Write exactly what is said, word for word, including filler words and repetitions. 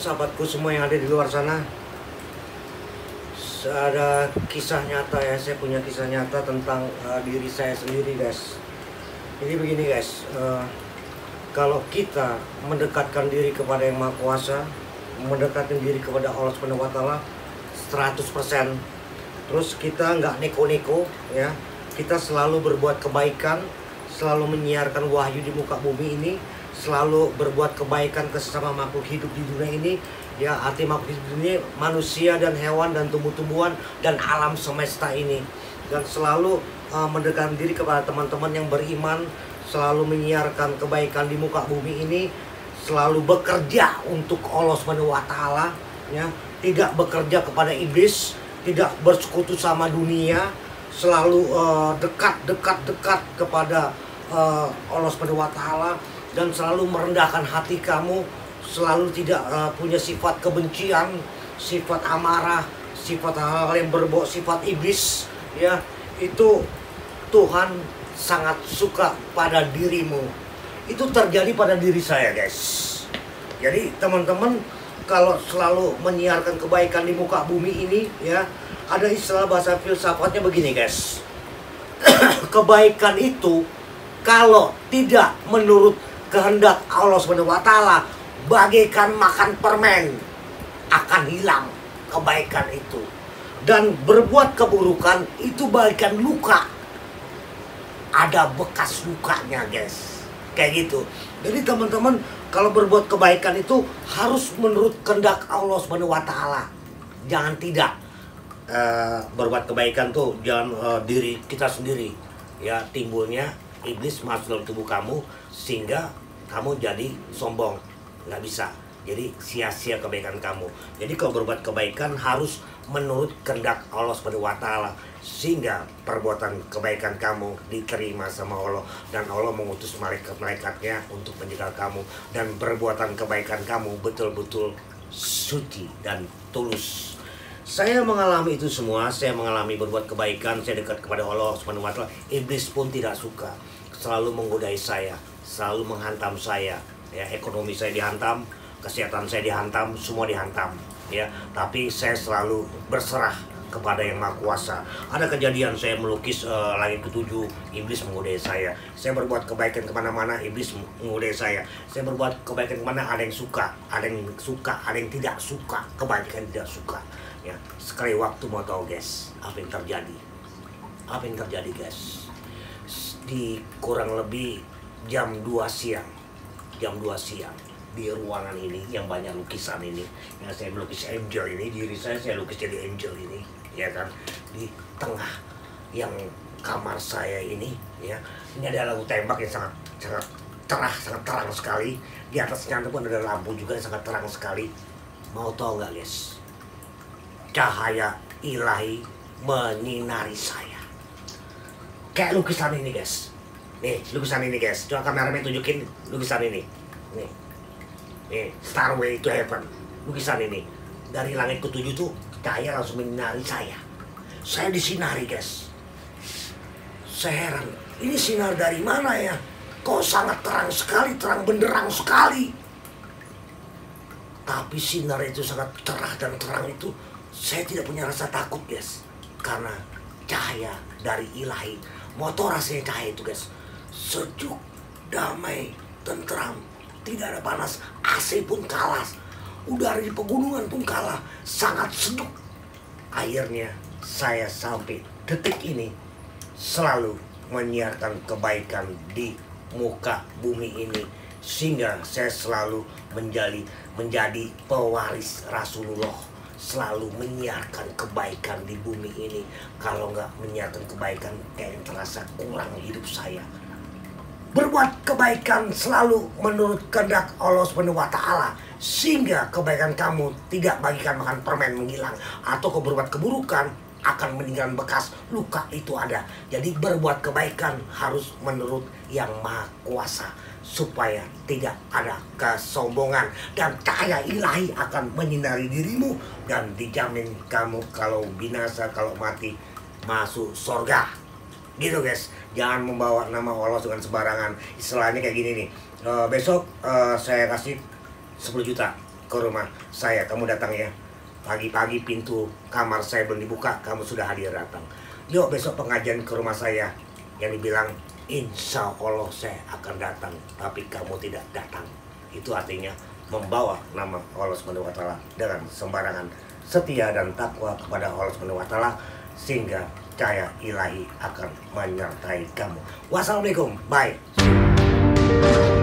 sahabatku semua yang ada di luar sana. Ada kisah nyata ya, saya punya kisah nyata tentang uh, diri saya sendiri guys. Jadi begini guys, uh, kalau kita mendekatkan diri kepada Yang Maha Kuasa, mendekatkan diri kepada Allah Subhanahu wa taala seratus persen, terus kita nggak neko-neko ya, kita selalu berbuat kebaikan, selalu menyiarkan wahyu di muka bumi ini, selalu berbuat kebaikan ke sesama makhluk hidup di dunia ini ya, arti makhluk hidup ini manusia dan hewan dan tumbuh-tumbuhan dan alam semesta ini, dan selalu uh, mendekatkan diri kepada teman-teman yang beriman, selalu menyiarkan kebaikan di muka bumi ini, selalu bekerja untuk Allah Subhanahu wa taala ya, tidak bekerja kepada iblis, tidak bersekutu sama dunia, selalu uh, dekat dekat dekat kepada uh, Allah Subhanahu wa taala, dan selalu merendahkan hati kamu, selalu tidak uh, punya sifat kebencian, sifat amarah, sifat hal-hal yang berbau sifat iblis ya. Itu Tuhan sangat suka pada dirimu. Itu terjadi pada diri saya guys. Jadi teman-teman, kalau selalu menyiarkan kebaikan di muka bumi ini ya, ada istilah bahasa filsafatnya begini guys. Kebaikan itu kalau tidak menurut kehendak Allah Subhanahu wa taala bagaikan makan permen, akan hilang kebaikan itu. Dan berbuat keburukan itu bagaikan luka, ada bekas lukanya guys, kayak gitu. Jadi teman-teman, kalau berbuat kebaikan itu harus menurut kehendak Allah Subhanahu wa taala. Jangan tidak uh, berbuat kebaikan tuh jangan uh, diri kita sendiri ya, timbulnya iblis masuk dalam tubuh kamu sehingga kamu jadi sombong, nggak bisa. Jadi sia-sia kebaikan kamu. Jadi kalau berbuat kebaikan harus menurut kehendak Allah Subhanahu wa taala, sehingga perbuatan kebaikan kamu diterima sama Allah, dan Allah mengutus malaikat-malaikatnya untuk menjaga kamu, dan perbuatan kebaikan kamu betul-betul suci dan tulus. Saya mengalami itu semua. Saya mengalami berbuat kebaikan, saya dekat kepada Allah Subhanahu wa taala. Iblis pun tidak suka, selalu menggodai saya, selalu menghantam saya ya. Ekonomi saya dihantam, kesehatan saya dihantam, semua dihantam ya. Tapi saya selalu berserah kepada Yang Maha Kuasa. Ada kejadian saya melukis uh, langit ketujuh, iblis menggodai saya. Saya berbuat kebaikan kemana-mana, iblis menggodai saya. Saya berbuat kebaikan kemana, ada yang suka, ada yang suka, ada yang tidak suka, kebaikan tidak suka ya. Sekali waktu mau tahu guys, apa yang terjadi? Apa yang terjadi guys? Di kurang lebih jam dua siang, jam dua siang di ruangan ini yang banyak lukisan ini, yang saya melukis angel ini, diri saya saya lukis jadi angel ini ya kan, di tengah yang kamar saya ini ya. Ini ada lampu tembak yang sangat sangat terang, sangat terang sekali. Di atasnya pun ada lampu juga yang sangat terang sekali. Mau tahu nggak guys? Cahaya ilahi menyinari saya kayak lukisan ini guys. Nih lukisan ini guys, coba kameramen tunjukin lukisan ini. Nih, nih Starway to Heaven, lukisan ini dari langit ketujuh tuh cahaya langsung menyinari saya. Saya disinari guys. Saya heran, ini sinar dari mana ya? Kok sangat terang sekali, terang benderang sekali. Tapi sinar itu sangat cerah dan terang itu, saya tidak punya rasa takut guys, karena cahaya dari ilahi. Mau tau rasanya cahaya itu guys? Sejuk, damai, tentram, tidak ada panas. A C pun kalah, udara di pegunungan pun kalah, sangat sejuk. Akhirnya saya sampai detik ini selalu menyiarkan kebaikan di muka bumi ini, sehingga saya selalu menjadi menjadi pewaris Rasulullah, selalu menyiarkan kebaikan di bumi ini. Kalau nggak menyiarkan kebaikan, kayak terasa kurang hidup saya. Berbuat kebaikan selalu menurut kehendak Allah Subhanahu wa taala, sehingga kebaikan kamu tidak bagikan makan permen menghilang, atau kau berbuat keburukan akan meninggalkan bekas luka itu ada. Jadi berbuat kebaikan harus menurut Yang Maha Kuasa, supaya tidak ada kesombongan, dan cahaya ilahi akan menyinari dirimu, dan dijamin kamu kalau binasa, kalau mati masuk surga. Gitu guys, jangan membawa nama Allah dengan sembarangan. Istilahnya kayak gini nih, e, besok e, saya kasih sepuluh juta, ke rumah saya. Kamu datang ya. Pagi-pagi pintu kamar saya belum dibuka, kamu sudah hadir datang. Yuk besok pengajian ke rumah saya. Yang dibilang, insya Allah saya akan datang, tapi kamu tidak datang. Itu artinya membawa nama Allah subhanahu wa taala dengan sembarangan. Setia dan takwa kepada Allah subhanahu wa taala, sehingga cahaya ilahi akan menyertai kamu. Wassalamualaikum. Bye.